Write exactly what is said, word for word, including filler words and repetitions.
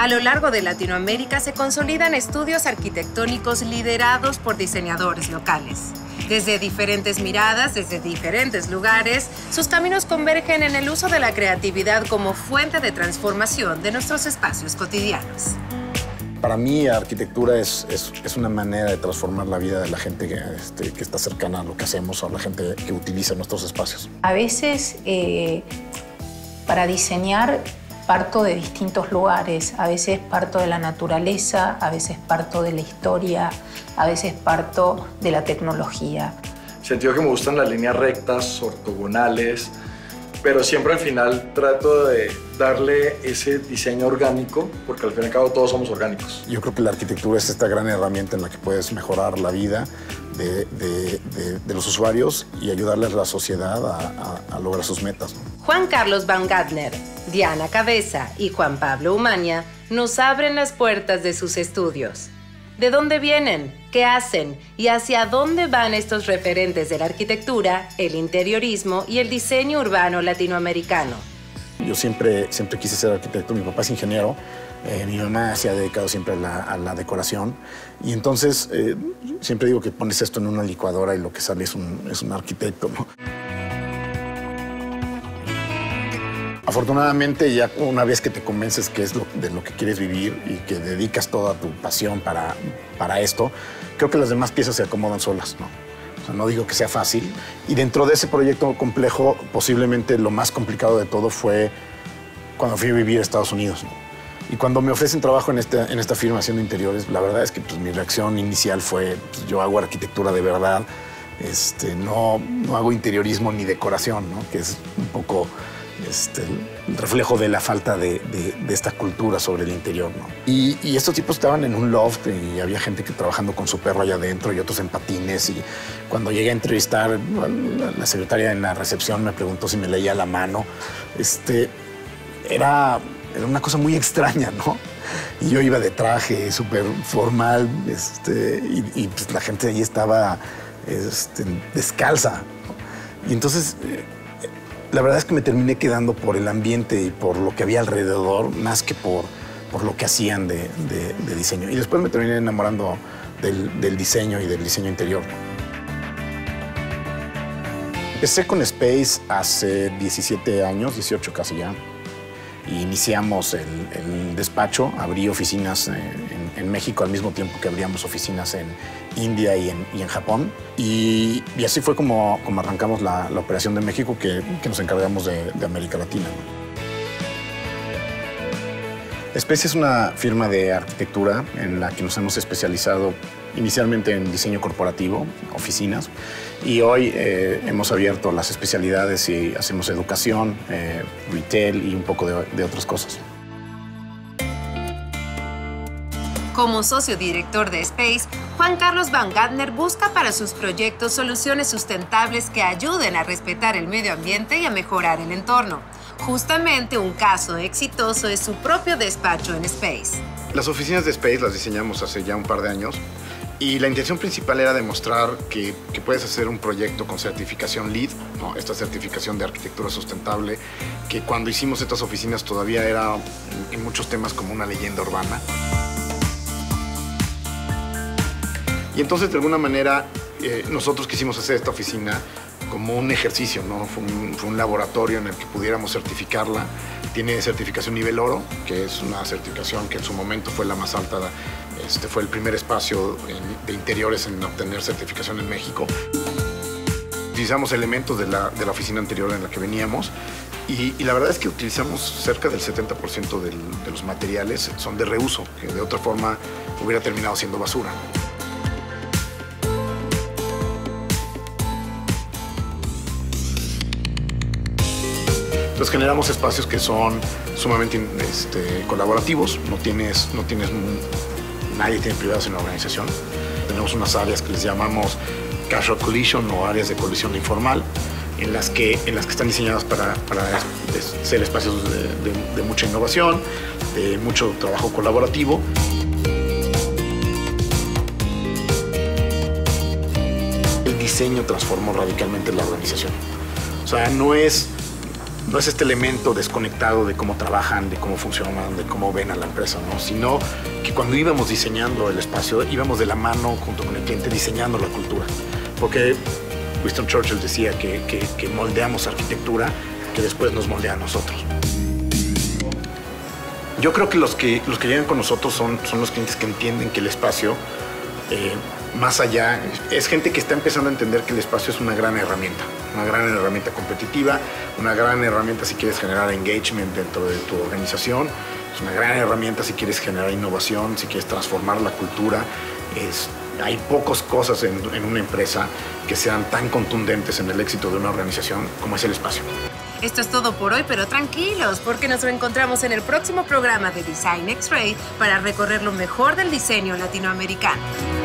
A lo largo de Latinoamérica se consolidan estudios arquitectónicos liderados por diseñadores locales. Desde diferentes miradas, desde diferentes lugares, sus caminos convergen en el uso de la creatividad como fuente de transformación de nuestros espacios cotidianos. Para mí, la arquitectura es, es, es una manera de transformar la vida de la gente que, este, que está cercana a lo que hacemos o a la gente que utiliza nuestros espacios. A veces, eh, para diseñar, parto de distintos lugares. A veces parto de la naturaleza, a veces parto de la historia, a veces parto de la tecnología. Sentido que me gustan las líneas rectas, ortogonales, pero siempre al final trato de darle ese diseño orgánico, porque al fin y al cabo todos somos orgánicos. Yo creo que la arquitectura es esta gran herramienta en la que puedes mejorar la vida de, de, de, de los usuarios y ayudarles a la sociedad a, a, a lograr sus metas, ¿no? Juan Carlos Baumgartner, Diana Cabeza y Juan Pablo Umaña nos abren las puertas de sus estudios. ¿De dónde vienen? ¿Qué hacen? ¿Y hacia dónde van estos referentes de la arquitectura, el interiorismo y el diseño urbano latinoamericano? Yo siempre, siempre quise ser arquitecto. Mi papá es ingeniero. Eh, mi mamá se ha dedicado siempre a la, a la decoración. Y entonces, eh, siempre digo que pones esto en una licuadora y lo que sale es un, es un arquitecto, ¿no? Afortunadamente, ya una vez que te convences que es lo, de lo que quieres vivir y que dedicas toda tu pasión para, para esto, creo que las demás piezas se acomodan solas, ¿no? O sea, no digo que sea fácil. Y dentro de ese proyecto complejo, posiblemente lo más complicado de todo fue cuando fui a vivir a Estados Unidos, ¿no? Y cuando me ofrecen trabajo en esta, en esta firma haciendo interiores, la verdad es que pues, mi reacción inicial fue, pues, yo hago arquitectura de verdad, este, no, no hago interiorismo ni decoración, ¿no? Que es un poco este, el reflejo de la falta de, de, de esta cultura sobre el interior, ¿no? Y, y estos tipos estaban en un loft y había gente que trabajando con su perro allá adentro y otros en patines. Y cuando llegué a entrevistar, la secretaria en la recepción me preguntó si me leía la mano. Este, era... Era una cosa muy extraña, ¿no? Y yo iba de traje, súper formal, este, y, y pues, la gente ahí estaba este, descalza, ¿no? Y entonces, eh, la verdad es que me terminé quedando por el ambiente y por lo que había alrededor, más que por, por lo que hacían de, de, de diseño. Y después me terminé enamorando del, del diseño y del diseño interior. Empecé con Space hace diecisiete años, dieciocho casi ya. Y iniciamos el, el despacho, abrí oficinas en, en México al mismo tiempo que abríamos oficinas en India y en, y en Japón. Y, y así fue como, como arrancamos la, la operación de México, que, que nos encargamos de, de América Latina. Space es una firma de arquitectura en la que nos hemos especializado inicialmente en diseño corporativo, oficinas, y hoy eh, hemos abierto las especialidades y hacemos educación, eh, retail y un poco de, de otras cosas. Como socio director de Space, Juan Carlos Baumgartner busca para sus proyectos soluciones sustentables que ayuden a respetar el medio ambiente y a mejorar el entorno. Justamente un caso exitoso es su propio despacho en Space. Las oficinas de Space las diseñamos hace ya un par de años y la intención principal era demostrar que, que puedes hacer un proyecto con certificación LEED, ¿no? Esta certificación de arquitectura sustentable, que cuando hicimos estas oficinas todavía era en, en muchos temas como una leyenda urbana. Y entonces, de alguna manera, eh, nosotros quisimos hacer esta oficina como un ejercicio, ¿no? Fue un, fue un laboratorio en el que pudiéramos certificarla. Tiene certificación nivel oro, que es una certificación que en su momento fue la más alta. Este fue el primer espacio en, de interiores en obtener certificación en México. Utilizamos elementos de la, de la oficina anterior en la que veníamos y, y la verdad es que utilizamos cerca del setenta por ciento del, de los materiales son de reuso, que de otra forma hubiera terminado siendo basura. Entonces generamos espacios que son sumamente este, colaborativos, no tienes, no tienes, nadie tiene privados en la organización. Tenemos unas áreas que les llamamos casual collision o áreas de colisión informal, en las que, en las que están diseñadas para, para ser espacios de, de, de mucha innovación, de mucho trabajo colaborativo. El diseño transformó radicalmente la organización. O sea, no es no es este elemento desconectado de cómo trabajan, de cómo funcionan, de cómo ven a la empresa, ¿no? Sino que cuando íbamos diseñando el espacio, íbamos de la mano junto con el cliente diseñando la cultura. Porque Winston Churchill decía que, que, que moldeamos arquitectura que después nos moldea a nosotros. Yo creo que los que, los que llegan con nosotros son, son los clientes que entienden que el espacio, eh, más allá, es gente que está empezando a entender que el espacio es una gran herramienta, una gran herramienta competitiva, una gran herramienta si quieres generar engagement dentro de tu organización, es una gran herramienta si quieres generar innovación, si quieres transformar la cultura. Es, hay pocas cosas en, en una empresa que sean tan contundentes en el éxito de una organización como es el espacio. Esto es todo por hoy, pero tranquilos, porque nos reencontramos en el próximo programa de Design X-Ray para recorrer lo mejor del diseño latinoamericano.